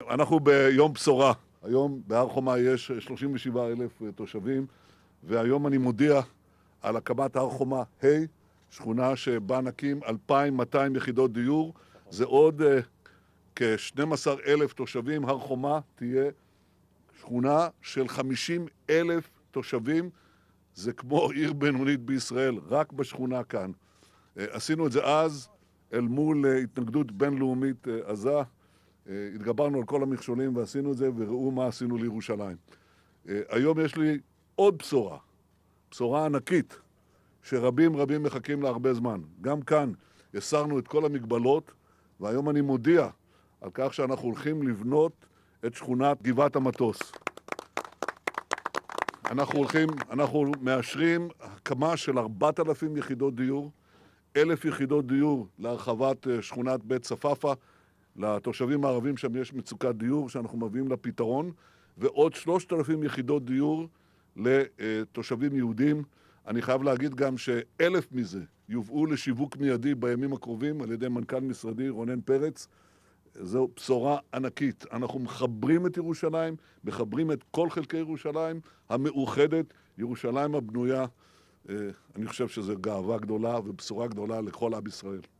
אנחנו ביום בשורה. היום בהר חומה יש 37,000 תושבים, והיום אני מודיע על הקמת הר חומה ה', שכונה שבה נקים 2,200 יחידות דיור. זה עוד כ-12,000 תושבים. הר חומה תהיה שכונה של 50,000 תושבים. זה כמו עיר בינונית בישראל, רק בשכונה כאן. עשינו את זה אז אל מול התנגדות בינלאומית עזה. התגברנו על כל המכשולים ועשינו את זה, וראו מה עשינו לירושלים. היום יש לי עוד בשורה, בשורה ענקית, שרבים מחכים לה הרבה זמן. גם כאן הסרנו את כל המגבלות, והיום אני מודיע על כך שאנחנו הולכים לבנות את שכונת גבעת המטוס. אנחנו מאשרים הקמה של 4,000 יחידות דיור, 1,000 יחידות דיור להרחבת שכונת בית צפאפא, לתושבים הערבים שם יש מצוקת דיור שאנחנו מביאים לפתרון, ועוד 3,000 יחידות דיור לתושבים יהודים. אני חייב להגיד גם ש1,000 מזה יובאו לשיווק מיידי בימים הקרובים על ידי מנכ"ל משרדי רונן פרץ. זו בשורה ענקית. אנחנו מחברים את ירושלים, מחברים את כל חלקי ירושלים המאוחדת, ירושלים הבנויה. אני חושב שזו גאווה גדולה ובשורה גדולה לכל עם ישראל.